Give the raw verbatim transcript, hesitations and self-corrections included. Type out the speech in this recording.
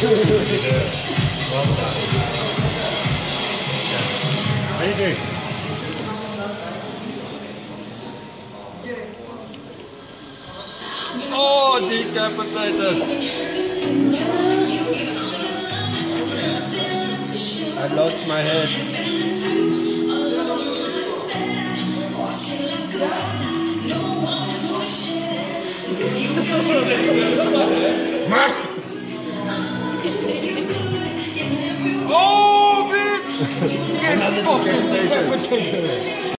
Well done. How you doing? Oh, decapitated! I lost my head. Oh, bitch! Another decapitation.